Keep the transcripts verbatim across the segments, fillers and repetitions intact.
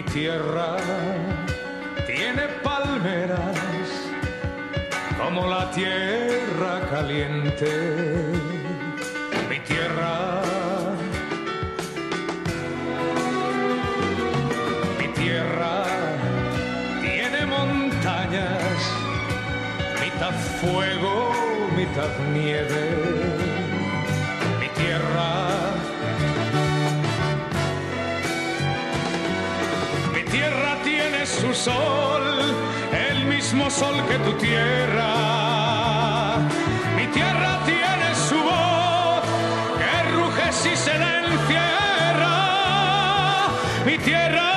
tierra tiene palmeras como la tierra caliente. Mi tierra, mi tierra tiene montañas, mitad fuego, mitad nieve. Mi tierra, mi tierra tiene su sol, el mismo sol que tu tierra. Mi tierra tiene su voz, que ruge si se la encierra. Mi tierra,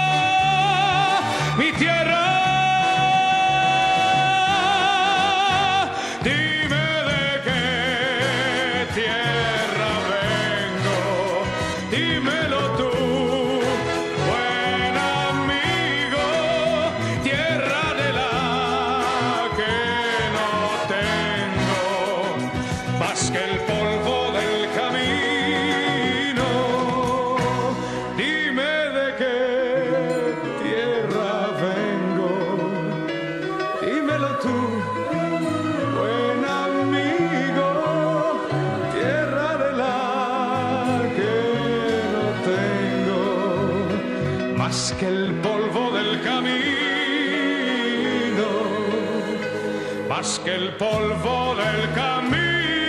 mi tierra. Dime de qué tierra vengo, dímelo tú, buen amigo. Tierra de la que no tengo más que el polvo del camino. Dime de qué tierra vengo, dímelo tú, buen amigo. Tierra de la que no tengo más que el polvo del camino, más que el polvo del camino.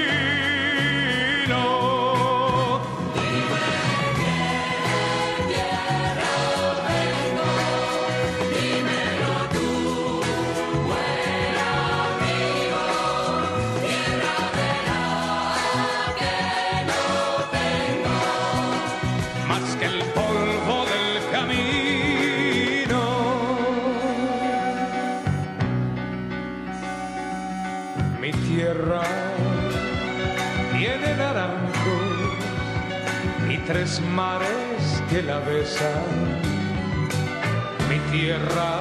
Más que el polvo del camino. Mi tierra tiene naranjos y tres mares que la besan. Mi tierra,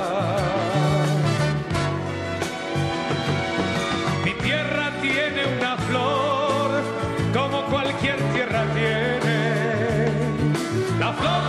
mi tierra tiene una flor como cualquier tierra tiene. La flor